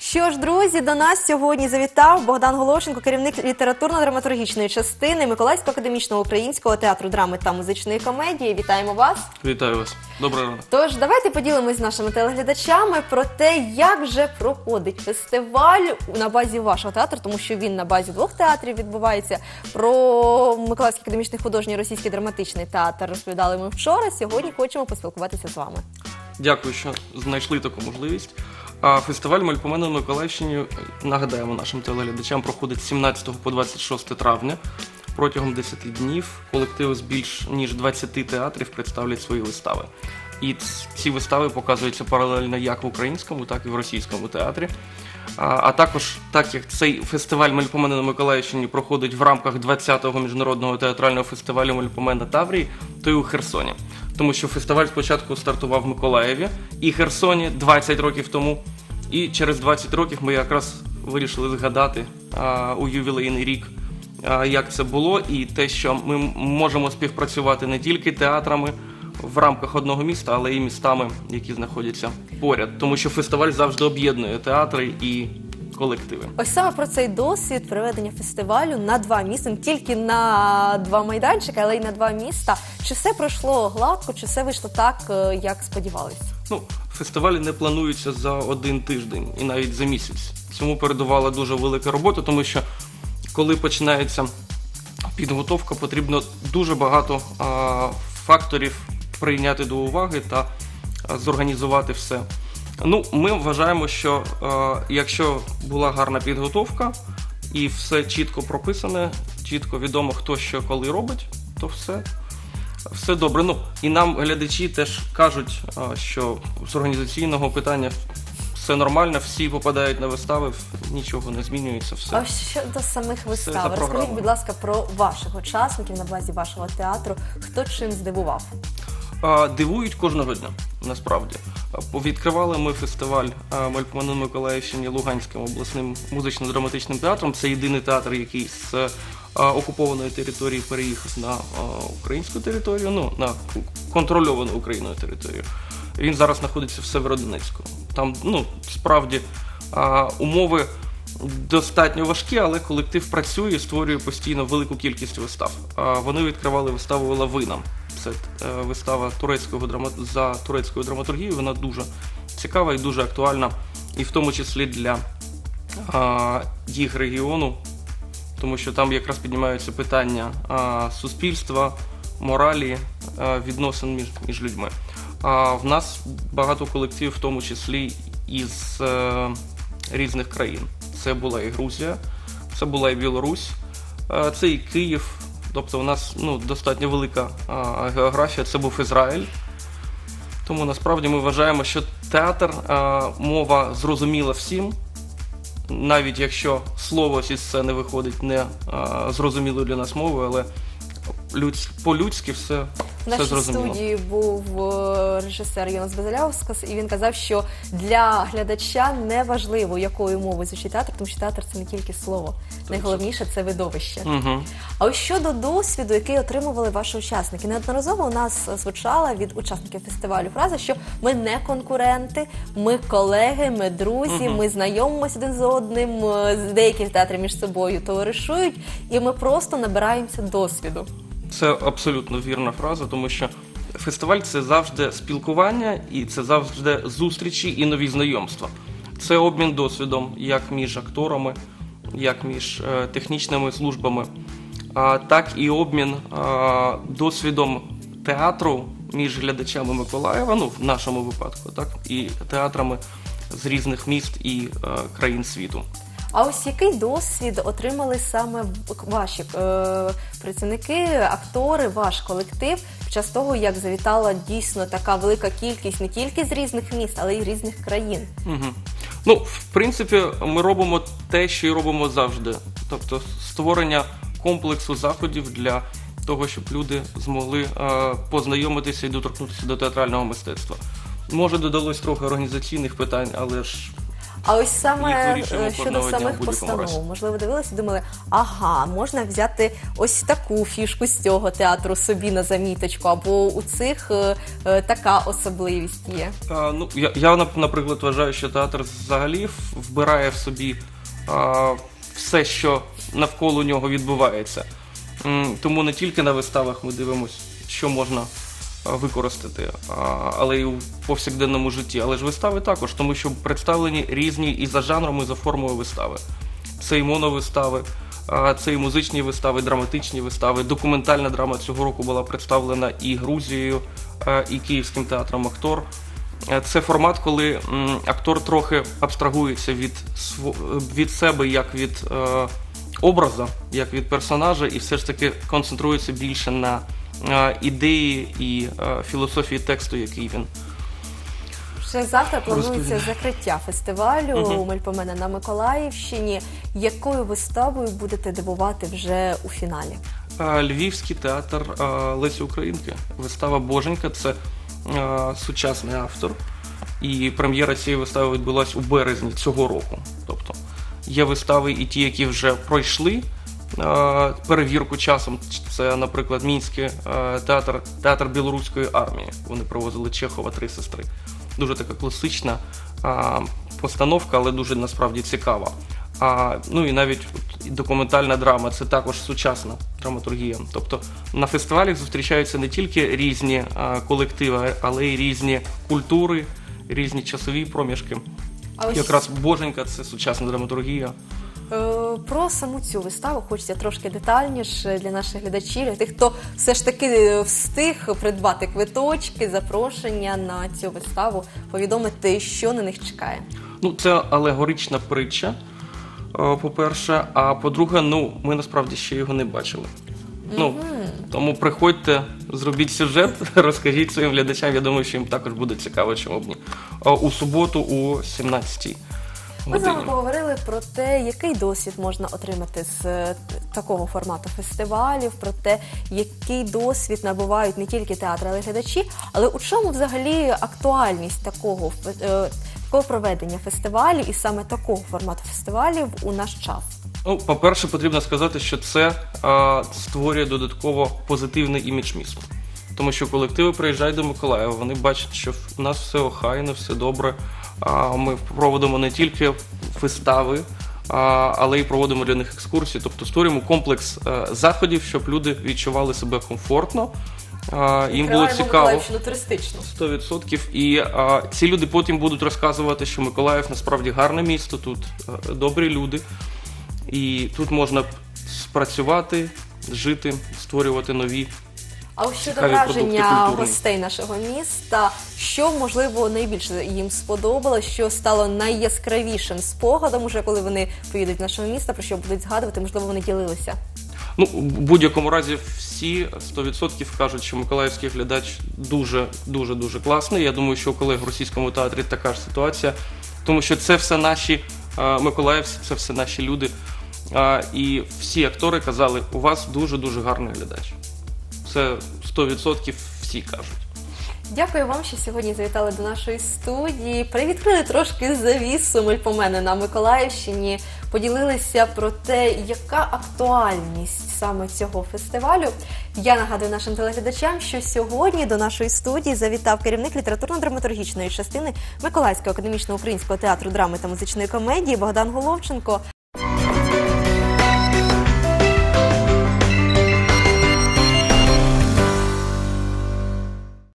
Що ж, друзі, до нас сьогодні завітав Богдан Голошенко, керівник літературно-драматургічної частини Миколаївського академічного українського театру драми та музичної комедії. Вітаємо вас! Вітаю вас! Доброго ранку! Тож, давайте поділимось з нашими телеглядачами про те, як же проходить фестиваль на базі вашого театру, тому що він на базі двох театрів відбувається. Про Миколаївський академічний художній російський драматичний театр розповідали ми вчора. Сьогодні хочемо поспілкуватися з вами. Дякую, що знайшли таку можливість. Фестиваль «Мельпомена» на Миколаївщині, нагадаємо нашим телеглядачам, проходить з 17 по 26 травня. Протягом 10 днів колективи з більш ніж 20 театрів представлять свої вистави. І ці вистави показуються паралельно як в українському, так і в російському театрі. А також, так як цей фестиваль «Мельпомена» на Миколаївщині проходить в рамках 20-го міжнародного театрального фестивалю «Мельпомена Таврії», то й у Херсоні. Тому що фестиваль спочатку стартував в Миколаєві і Херсоні 20 років тому. І через 20 років ми якраз вирішили згадати у ювілейний рік, як це було, і те, що ми можемо співпрацювати не тільки театрами в рамках одного міста, але й містами, які знаходяться поряд. Тому що фестиваль завжди об'єднує театри і колективи. Ось саме про цей досвід проведення фестивалю на два міста, не тільки на два майданчики, але й на два міста. Чи все пройшло гладко, чи все вийшло так, як сподівалися? Фестивалі не плануються за один тиждень і навіть за місяць. Цьому передувала дуже велика робота, тому що коли починається підготовка, потрібно дуже багато факторів прийняти до уваги та зорганізувати все. Ми вважаємо, що якщо була гарна підготовка і все чітко прописане, чітко відомо, хто що коли робить, то все добре. І нам глядачі теж кажуть, що з організаційного питання все нормально, всі попадають на вистави, нічого не змінюється. Все. А щодо самих вистав, розкажіть, будь ласка, про ваших учасників на базі вашого театру. Хто чим здивував? Дивують кожного дня, насправді. Відкривали ми фестиваль «Мельпомена» на Миколаївщині Луганським обласним музично-драматичним театром. Це єдиний театр, який з окупованої території переїхав на українську територію, на контрольовану Україною територію. Він зараз знаходиться в Северодонецьку. Там, справді, умови достатньо важкі, але колектив працює і створює постійно велику кількість вистав. Вони відкривали виставу «Лавина». Це вистава за турецькою драматургією, вона дуже цікава і дуже актуальна, і в тому числі для їх регіону, тому що там якраз піднімаються питання суспільства, моралі, відносин між людьми. В нас багато колективів, в тому числі із різних країн. Це була і Грузія, це була і Білорусь, це і Київ. Тобто у нас достатньо велика географія, це був Ізраїль. Тому насправді ми вважаємо, що театр, мова зрозуміла всім, навіть якщо слово зі сцени виходить не зрозумілою для нас мовою, але по-людськи все зрозуміло. В нашій студії був режисер Йонас Базилявскас, і він казав, що для глядача не важливо, якою мовою звучить театр, тому що театр – це не тільки слово. Найголовніше – це видовище. Угу. А ось щодо досвіду, який отримували ваші учасники. Неодноразово у нас звучала від учасників фестивалю фраза, що ми не конкуренти, ми колеги, ми друзі, ми знайомимося один з одним, деякі театри між собою товаришують, і ми просто набираємося досвіду. Це абсолютно вірна фраза, тому що фестиваль – це завжди спілкування і це завжди зустрічі і нові знайомства. Це обмін досвідом як між акторами, як між технічними службами, так і обмін досвідом театру між глядачами Миколаєва, в нашому випадку, так, і театрами з різних міст і країн світу. А ось який досвід отримали саме ваші працівники, актори, ваш колектив під час того, як завітала дійсно така велика кількість не тільки з різних міст, але й різних країн? В принципі, ми робимо те, що й робимо завжди. Тобто створення комплексу заходів для того, щоб люди змогли познайомитися і доторкнутися до театрального мистецтва. Може, додалось трохи організаційних питань, але ж А ось саме вирішуємо щодо кожного дня в самих будь-якому разі. постанов, можливо, дивилися і думали, ага, можна взяти ось таку фішку з цього театру собі на заміточку, або у цих така особливість є. Ну, я, наприклад, вважаю, що театр взагалі вбирає в собі все, що навколо нього відбувається. Тому не тільки на виставах ми дивимося, що можна використати, але й у повсякденному житті. Але ж вистави також, тому що представлені різні і за жанром, і за формою вистави. Це і моновистави, це і музичні вистави, драматичні вистави. Документальна драма цього року була представлена і Грузією, і Київським театром «Актор». Це формат, коли актор трохи абстрагується від себе, як від образу, як від персонажа, і все ж таки концентрується більше на ідеї і філософії тексту, який він. Ще завтра планується закриття фестивалю «Мельпомена» на Миколаївщині. Якою виставою будете дивувати вже у фіналі? Львівський театр Лесі Українки. Вистава «Боженька» – це сучасний автор. І прем'єра цієї вистави відбулася у березні цього року. Тобто є вистави і ті, які вже пройшли перевірку часом. Це, наприклад, Мінський театр Білоруської армії. Вони провозили Чехова «Три сестри». Дуже така класична постановка, але дуже насправді цікава. Ну і навіть документальна драма – це також сучасна драматургія. Тобто на фестивалях зустрічаються не тільки різні колективи, але й різні культури, різні часові проміжки. Якраз «Боженька» – це сучасна драматургія. Про саму цю виставу хочеться трошки детальніше для наших глядачів, для тих, хто все ж таки встиг придбати квиточки, запрошення на цю виставу, повідомити, що на них чекає. Ну, це алегорична притча, по-перше, а по-друге, ми насправді ще його не бачили. Тому приходьте, зробіть сюжет, розкажіть своїм глядачам, я думаю, що їм також буде цікаво, чому б ні. У суботу о 17-й. Ми з вами поговорили про те, який досвід можна отримати з такого формату фестивалів, про те, який досвід набувають не тільки театри, але й глядачі. Але у чому взагалі актуальність такого проведення фестивалів і саме такого формату фестивалів у наш час? Ну, по-перше, потрібно сказати, що це створює додатково позитивний імідж міста. Тому що колективи приїжджають до Миколаєва, вони бачать, що у нас все охайно, все добре. Ми проводимо не тільки вистави, але й проводимо для них екскурсії. Тобто створюємо комплекс заходів, щоб люди відчували себе комфортно. Їм було цікаво. Миколаївщину туристично. 100%. І ці люди потім будуть розказувати, що Миколаїв насправді гарне місто, тут добрі люди. І тут можна спрацювати, жити, створювати нові. А ось щодо враження гостей нашого міста, що, можливо, найбільше їм сподобалось, що стало найяскравішим спогадом, уже коли вони поїдуть з нашого міста, про що будуть згадувати, можливо, вони ділилися? Ну, в будь-якому разі всі 100% кажуть, що миколаївський глядач дуже класний. Я думаю, що у колег в російському театрі така ж ситуація, тому що це все наші миколаївці, це все наші люди. І всі актори казали, у вас дуже гарний глядач. Це 100% всі кажуть. Дякую вам, що сьогодні завітали до нашої студії. Привідкрили трошки завісу «Мельпомени» на Миколаївщині. Поділилися про те, яка актуальність саме цього фестивалю. Я нагадую нашим телеглядачам, що сьогодні до нашої студії завітав керівник літературно-драматургічної частини Миколаївського академічного українського театру драми та музичної комедії Богдан Головченко.